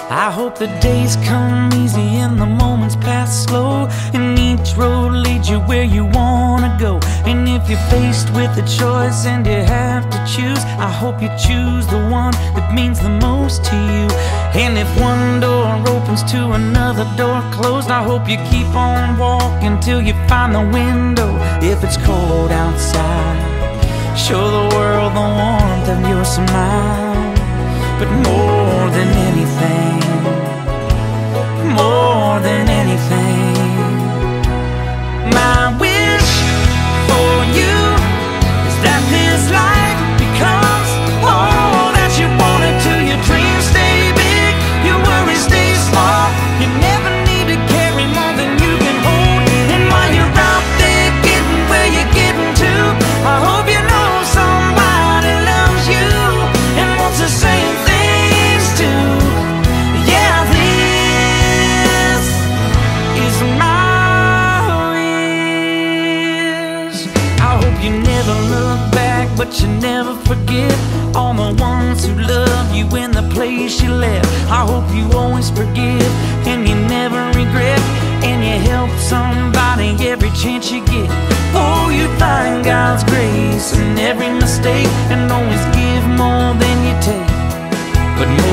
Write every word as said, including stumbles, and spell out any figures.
I hope the days come easy and the moments pass slow, and each road leads you where you wanna go. And if you're faced with a choice and you have to choose, I hope you choose the one that means the most to you. And if one door opens to another door closed, I hope you keep on walking till you find the window. If it's cold outside, show the world the warmth of your smile. But more than anything, more than anything, my wish for you is that this life becomes all that you want it to. Your dreams stay big, your worries stay small. You never need to carry more than you can hold. And while you're out there getting where you're getting to, I hope you know somebody loves you and wants the same thing. You never look back, but you never forget all the ones who love you in the place you left. I hope you always forgive and you never regret, and you help somebody every chance you get. Oh, you find God's grace in every mistake, and always give more than you take. But more